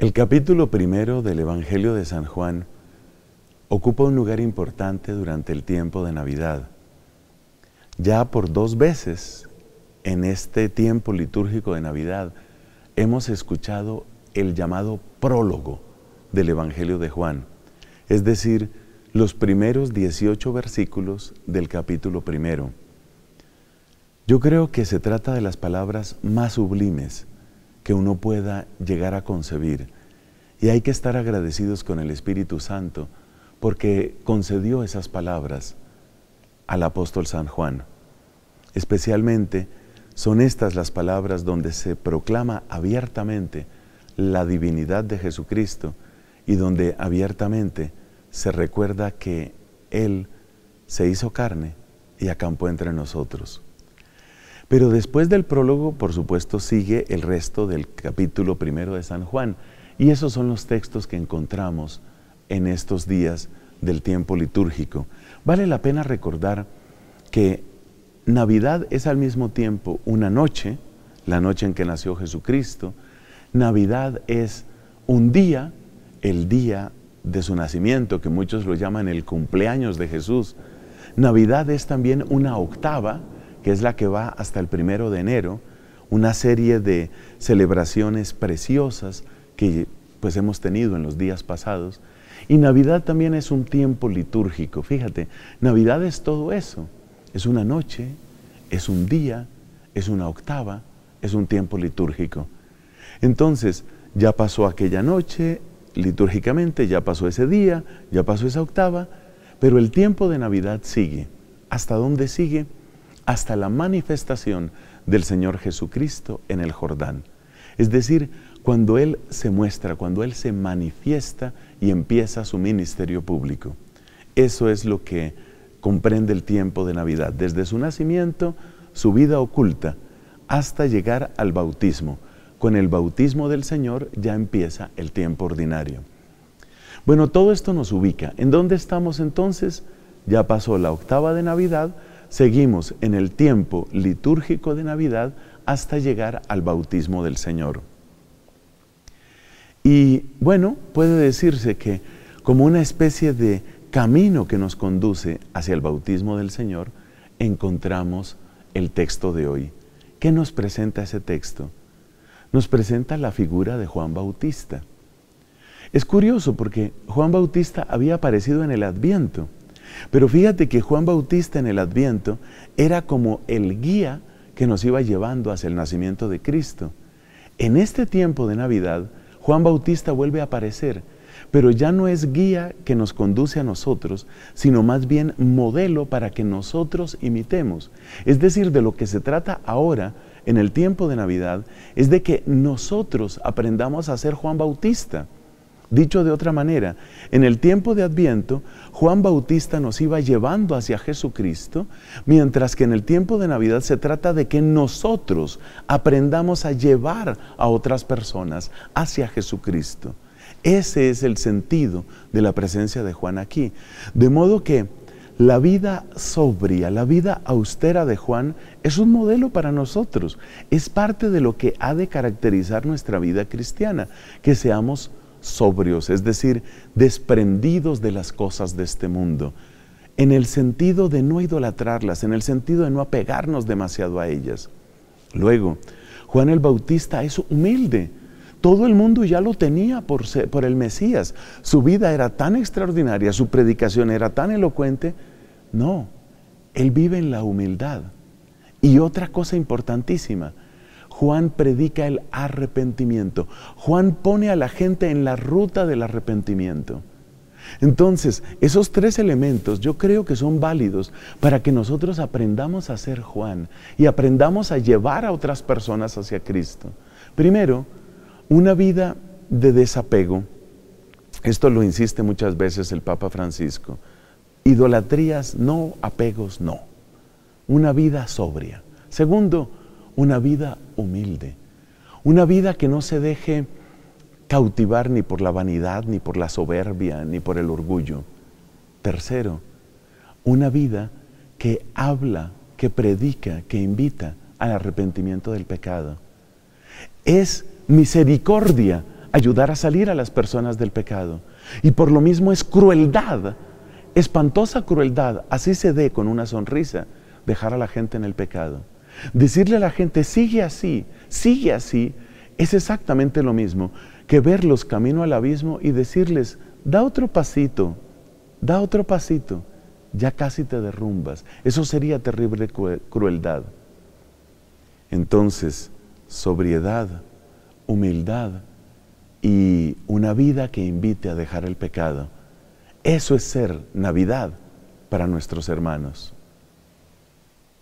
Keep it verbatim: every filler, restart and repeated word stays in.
El capítulo primero del Evangelio de San Juan ocupa un lugar importante durante el tiempo de Navidad. Ya por dos veces en este tiempo litúrgico de Navidad hemos escuchado el llamado prólogo del Evangelio de Juan, es decir, los primeros dieciocho versículos del capítulo primero. Yo creo que se trata de las palabras más sublimes que uno pueda llegar a concebir, y hay que estar agradecidos con el Espíritu Santo porque concedió esas palabras al apóstol San Juan. Especialmente son estas las palabras donde se proclama abiertamente la divinidad de Jesucristo y donde abiertamente se recuerda que Él se hizo carne y acampó entre nosotros. Pero después del prólogo, por supuesto, sigue el resto del capítulo primero de San Juan, y esos son los textos que encontramos en estos días del tiempo litúrgico. Vale la pena recordar que Navidad es al mismo tiempo una noche, la noche en que nació Jesucristo. Navidad es un día, el día de su nacimiento, que muchos lo llaman el cumpleaños de Jesús. Navidad es también una octava, que es la que va hasta el primero de enero, una serie de celebraciones preciosas que pues hemos tenido en los días pasados. Y Navidad también es un tiempo litúrgico. Fíjate, Navidad es todo eso. Es una noche, es un día, es una octava, es un tiempo litúrgico. Entonces, ya pasó aquella noche litúrgicamente, ya pasó ese día, ya pasó esa octava, pero el tiempo de Navidad sigue. ¿Hasta dónde sigue? Hasta la manifestación del Señor Jesucristo en el Jordán. Es decir, cuando Él se muestra, cuando Él se manifiesta y empieza su ministerio público. Eso es lo que comprende el tiempo de Navidad, desde su nacimiento, su vida oculta, hasta llegar al bautismo. Con el bautismo del Señor ya empieza el tiempo ordinario. Bueno, todo esto nos ubica. ¿En dónde estamos entonces? Ya pasó la octava de Navidad, seguimos en el tiempo litúrgico de Navidad hasta llegar al bautismo del Señor. Y bueno, puede decirse que como una especie de camino que nos conduce hacia el bautismo del Señor, encontramos el texto de hoy. ¿Qué nos presenta ese texto? Nos presenta la figura de Juan Bautista. Es curioso porque Juan Bautista había aparecido en el Adviento, pero fíjate que Juan Bautista en el Adviento era como el guía que nos iba llevando hacia el nacimiento de Cristo. En este tiempo de Navidad, Juan Bautista vuelve a aparecer, pero ya no es guía que nos conduce a nosotros, sino más bien modelo para que nosotros imitemos. Es decir, de lo que se trata ahora, en el tiempo de Navidad, es de que nosotros aprendamos a ser Juan Bautista. Dicho de otra manera, en el tiempo de Adviento, Juan Bautista nos iba llevando hacia Jesucristo, mientras que en el tiempo de Navidad se trata de que nosotros aprendamos a llevar a otras personas hacia Jesucristo. Ese es el sentido de la presencia de Juan aquí. De modo que la vida sobria, la vida austera de Juan es un modelo para nosotros. Es parte de lo que ha de caracterizar nuestra vida cristiana, que seamos sobrios, es decir, desprendidos de las cosas de este mundo, en el sentido de no idolatrarlas, en el sentido de no apegarnos demasiado a ellas. Luego, Juan el Bautista es humilde. Todo el mundo ya lo tenía por, ser, por el Mesías. Su vida era tan extraordinaria, su predicación era tan elocuente. No, él vive en la humildad. Y otra cosa importantísima, Juan predica el arrepentimiento. Juan pone a la gente en la ruta del arrepentimiento. Entonces, esos tres elementos yo creo que son válidos para que nosotros aprendamos a ser Juan y aprendamos a llevar a otras personas hacia Cristo. Primero, una vida de desapego. Esto lo insiste muchas veces el Papa Francisco. Idolatrías no, apegos no. Una vida sobria. Segundo, una vida humilde, una vida que no se deje cautivar ni por la vanidad, ni por la soberbia, ni por el orgullo. Tercero, una vida que habla, que predica, que invita al arrepentimiento del pecado. Es misericordia ayudar a salir a las personas del pecado. Y por lo mismo es crueldad, espantosa crueldad, así se dé con una sonrisa, dejar a la gente en el pecado. Decirle a la gente, sigue así, sigue así, es exactamente lo mismo que verlos camino al abismo y decirles, da otro pasito, da otro pasito, ya casi te derrumbas. Eso sería terrible crueldad. Entonces, sobriedad, humildad y una vida que invite a dejar el pecado. Eso es ser Navidad para nuestros hermanos.